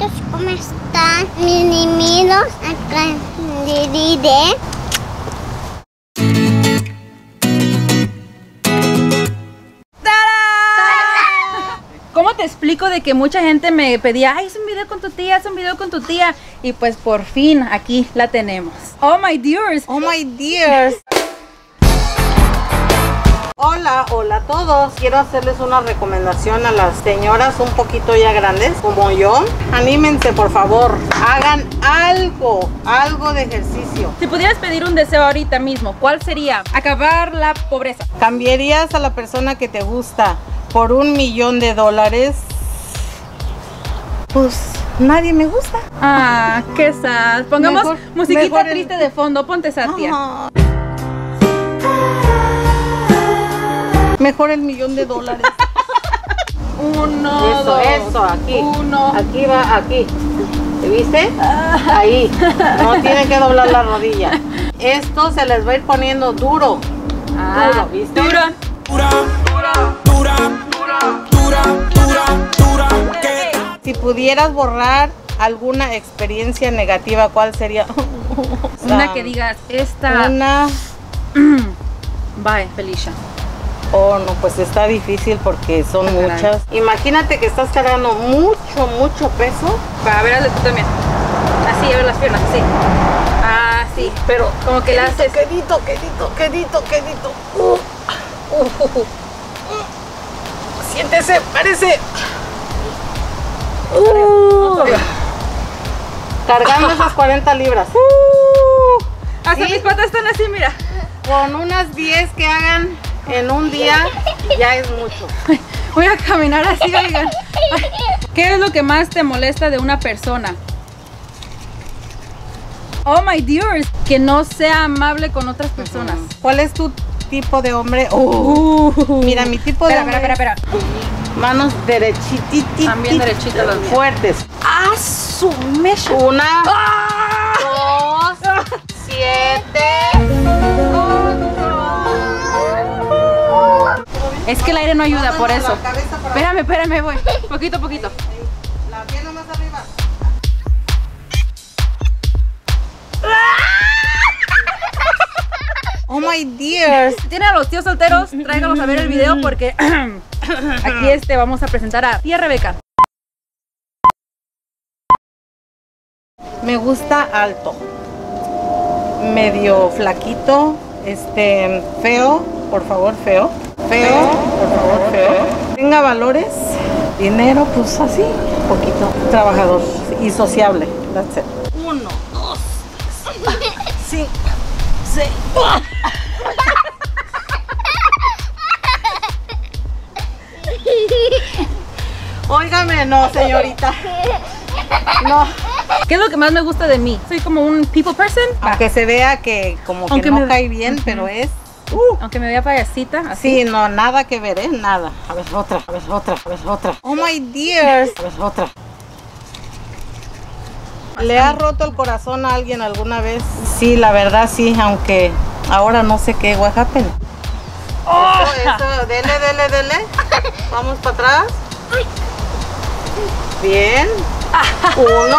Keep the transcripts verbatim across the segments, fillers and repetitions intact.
amiguitos, ¿cómo están? Bienvenidos a Candide. ¿Cómo te explico de que mucha gente me pedía, ay, haz un video con tu tía, haz un video con tu tía? Y pues por fin aquí la tenemos. Oh my dears. Oh my dears. Hola, hola a todos. Quiero hacerles una recomendación a las señoras un poquito ya grandes como yo. Anímense, por favor. Hagan algo, algo de ejercicio. Si pudieras pedir un deseo ahorita mismo, ¿cuál sería? Acabar la pobreza. ¿Cambiarías a la persona que te gusta por un millón de dólares? Pues nadie me gusta. Ah, qué sad. Pongamos Mejor- musiquita mejor el- triste de fondo. Ponte Satia. Ajá. Mejor el millón de dólares. Uno, Eso, dos, eso, aquí. uno. Aquí va, aquí. ¿Te viste? Ahí. No tienen que doblar la rodilla. Esto se les va a ir poniendo duro. Ah, Duro, ¿viste? duro. Dura, dura, dura, dura, dura, dura, que Si pudieras borrar alguna experiencia negativa, ¿cuál sería? Una que digas, esta. Una. Bye, Felicia. Oh, no, pues está difícil porque son Ah, caray. muchas. Imagínate que estás cargando mucho, mucho peso. Va, a ver, hazle tú también. Así, a ver las piernas, así. Ah, sí. Pero Como que la haces. quedito, quedito, quedito, quedito. Uh, uh, uh, uh. Siéntese, parece. Uh, cargando esas cuarenta libras. Uh, hasta ¿Sí? mis patas están así, mira. Con unas diez que hagan en un día, ya es mucho. Voy a caminar así, oigan. ¿Qué es lo que más te molesta de una persona? Oh my dears, que no sea amable con otras personas. ¿Cuál es tu tipo de hombre? Oh, Uh, mira, mi tipo de espera, espera, hombre. espera, espera. Manos derechititas. También derechitas las mías. Fuertes. ¡Ah, su mecha! Una, ¡Ah! dos, siete. Es que el aire no ayuda por eso. La cabeza para abajo. Espérame, espérame, voy. Poquito a poquito. La pierna más arriba. Oh my dears. Si tienen a los tíos solteros, tráiganlos a ver el video porque aquí este vamos a presentar a tía Rebeca. Me gusta alto, medio flaquito, este, feo, por favor, feo, feo, por favor, feo. Tenga valores, dinero, pues así, poquito, trabajador y sociable. That's it. Uno, dos, tres, cinco, seis. Óigame, no, señorita. No. ¿Qué es lo que más me gusta de mí? Soy como un people person. Va. Aunque se vea que como que Aunque no me- cae bien, pero es. Uh, Aunque me vea payasita, así. sí, no, nada que ver, ¿eh? Nada. A ver, otra, a ver, otra, a ver, otra. Oh my dears. A ver, otra. ¿Le has roto el corazón a alguien alguna vez? Sí, la verdad sí, aunque ahora no sé qué, what happened. Eso, eso, dele, dele, dele. Vamos para atrás. Bien. Uno.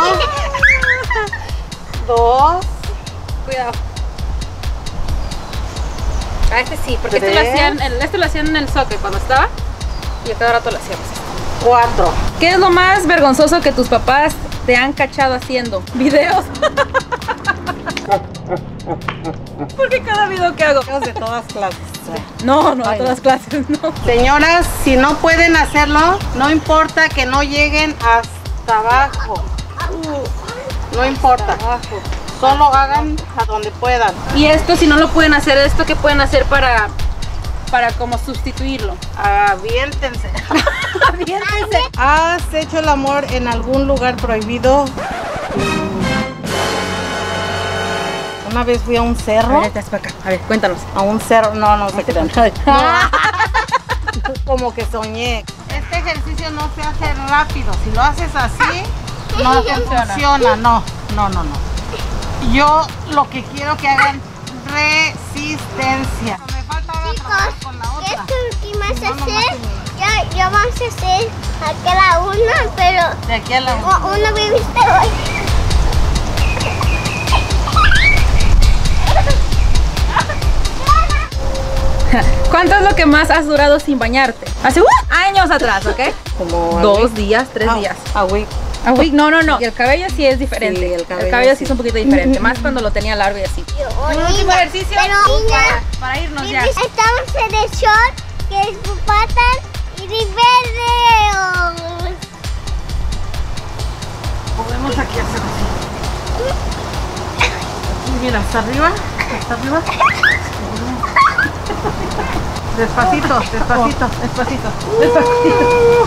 Dos. Cuidado. A este sí, porque este lo, Tres. hacían, el- este lo hacían en el soccer cuando estaba y a cada rato lo hacíamos. Cuatro. ¿Qué es lo más vergonzoso que tus papás te han cachado haciendo? Videos. Porque cada video que hago. Videos de todas clases. No, no, a Ay, todas no. clases, no. Señoras, si no pueden hacerlo, no importa que no lleguen hasta abajo. No importa. Solo hagan a donde puedan. Y esto, si no lo pueden hacer, esto, ¿qué pueden hacer para, para como sustituirlo? Aviéntense. Aviéntense. ¿Has hecho el amor en algún lugar prohibido? Una vez fui a un A cerro. ver, estás para acá. A ver, cuéntanos. A un cerro. No, no se crean. Ah. Como que soñé. Este ejercicio no se hace rápido. Si lo haces así, no funciona. No, no, no, no. Yo lo que quiero que hagan resistencia. Me falta ahora trabajar con la ¿Qué otra. es lo que más No, no, hacer? más Ya, ya vamos a hacer aquí a la una, pero De aquí a la u- una bebiste hoy. ¿Cuánto es lo que más has durado sin bañarte? Hace uh, años atrás, ¿ok? como a Dos week. días, tres Ah, días. A week. A week, no, no, no. Y el cabello sí es diferente. Sí, el el cabello cabello, sí sí. es un poquito diferente. Más cuando lo tenía largo y así. Un último ejercicio Pero para, niña, para irnos ya. estamos en el short, que es patas y de verde. Podemos aquí hacer así. Aquí, mira, hasta arriba. Hasta arriba. Despacito, despacito, despacito, despacito.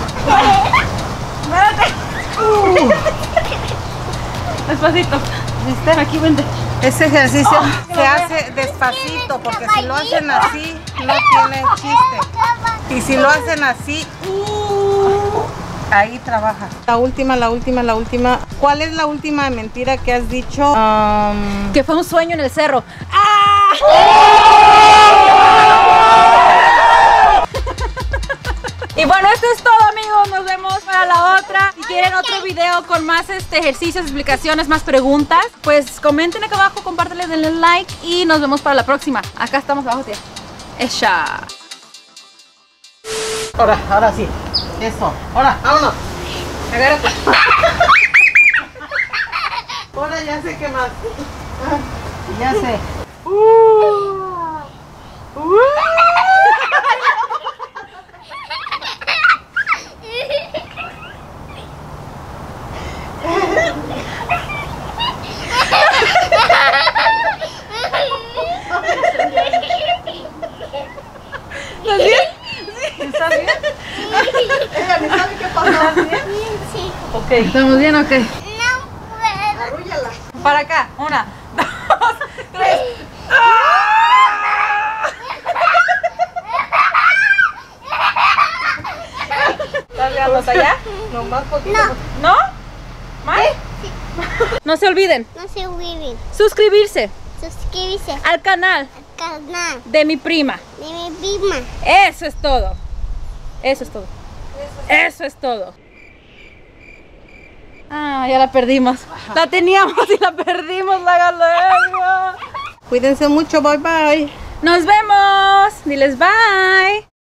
Uh. Despacito. ¿Viste? Aquí vente. Ese ejercicio se hace despacito porque si lo hacen así no tiene chiste. Y si lo hacen así, uh, ahí trabaja. La última, la última, la última. ¿Cuál es la última mentira que has dicho? Um, Que fue un sueño en el cerro. ¡Ah! Y bueno, esto es todo, amigos. Nos vemos para la otra. Si quieren otro video con más este, ejercicios, explicaciones, más preguntas, pues comenten acá abajo, compártanle, denle like y nos vemos para la próxima. Acá estamos abajo, tía. Esha. ahora, ahora sí. Eso. Ahora, vámonos. Agárrate. Ahora ya sé qué más. Ya sé. ¿Estás bien? Ella ni sabe qué pasa. ¿Estás bien? Sí. Ok. ¿Estamos bien o qué? No puedo. Arrúllala. Para acá. Una, dos, tres. ¿Estás viendo hasta allá? No más poquito. No, ¿No? ¿Más? No se olviden no se olviden. suscribirse Suscríbete al canal al canal de mi prima. de mi prima. Eso es todo. Eso es todo. Eso es todo. Ah, ya la perdimos. La teníamos y la perdimos, la galera. Cuídense mucho. Bye bye. Nos vemos. Diles bye.